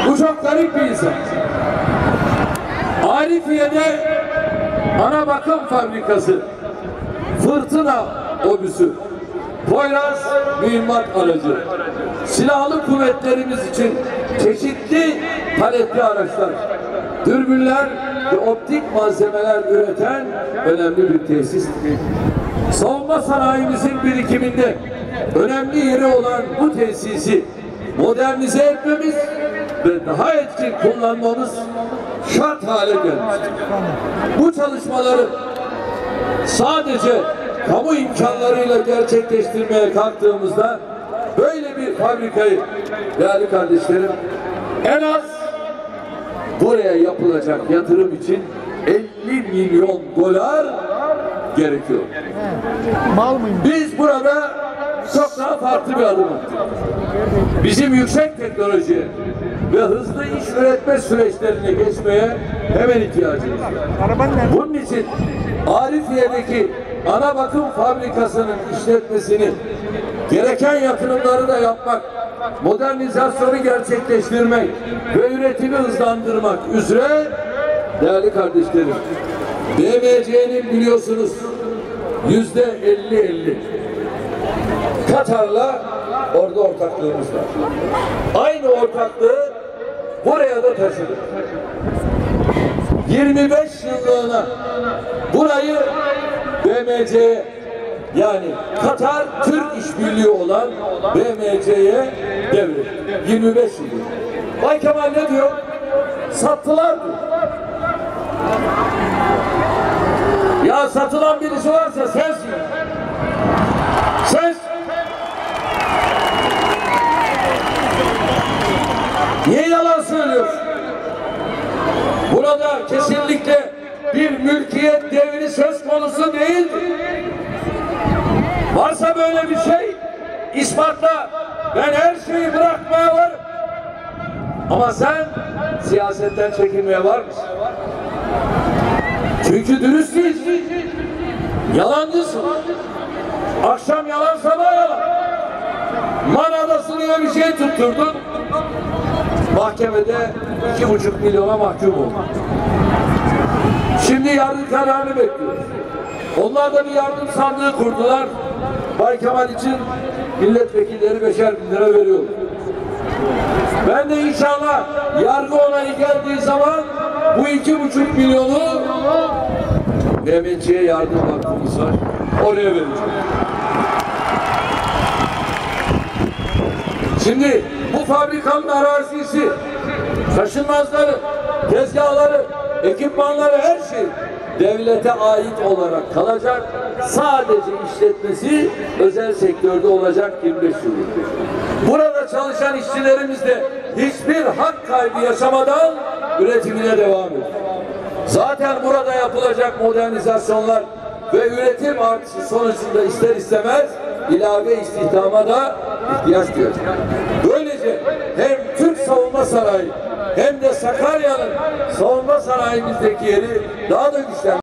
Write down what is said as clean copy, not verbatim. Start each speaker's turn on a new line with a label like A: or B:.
A: Bu çok garip bir insan. Arifiye'de ana bakım fabrikası, Fırtına obüsü, Poyraz mühimmat aracı, silahlı kuvvetlerimiz için çeşitli paletli araçlar, dürbünler ve optik malzemeler üreten önemli bir tesis. Savunma sanayimizin birikiminde önemli yeri olan bu tesisi modernize etmemiz ve daha etkin kullanmamız şart hale gelmiştir. Bu çalışmaları sadece kamu imkanlarıyla gerçekleştirmeye kalktığımızda böyle bir fabrikayı değerli kardeşlerim en az buraya yapılacak yatırım için 50 milyon dolar gerekiyor. Biz burada çok daha farklı bir adım attık. Bizim yüksek teknolojiye ve hızlı iş üretme süreçlerine geçmeye hemen ihtiyacımız var. Bunun için Arifiye'deki ana bakım fabrikasının işletmesini, gereken yatırımları da yapmak, modernizasyonu gerçekleştirmek ve üretimi hızlandırmak üzere değerli kardeşlerim, BMC'nin biliyorsunuz %50-50 Katar'la orada ortaklığımız var. Aynı ortaklığı buraya da taşıdık. 25 yıllığına burayı BMC'ye, yani Katar Türk İşbirliği olan BMC'ye devrettik. 25 yıl. Bay Kemal ne diyor? Sattılar diyor. Ya satılan birisi varsa sensin. Sensin. Niye yalan söylüyorsun? Burada kesinlikle bir mülkiyet devri söz konusu değildir. Varsa böyle bir şey ispatla. Ben her şeyi bırakmaya varım. Ama sen siyasetten çekinmeye var mısın? Çünkü dürüst değilsin. Yalancısın. Akşam yalan, sabah yalan. Manadası'na bir şey tutturdun. Mahkemede 2,5 milyona mahkum oldu. Şimdi yargı kararını bekliyoruz. Onlar da bir yardım sandığı kurdular. Bay Kemal için milletvekilleri 5'er bin lira veriyor. Ben de inşallah yargı onayı geldiği zaman bu 2,5 milyonu Mehmetçiğe yardım hakkımız var. Oraya vereceğim. Şimdi bu fabrikanın arazisi, taşınmazları, tezgahları, ekipmanları, her şey devlete ait olarak kalacak. Sadece işletmesi özel sektörde olacak 25 yıl. Burada çalışan işçilerimiz de hiçbir hak kaybı yaşamadan üretimine devam ediyor. Zaten burada yapılacak modernizasyonlar ve üretim artışı sonucunda ister istemez ilave istihdama da ihtiyaç duyacak. Böylece hem Türk savunma sanayi hem de Sakarya'nın savunma sanayimizdeki yeri daha da güçlenecek.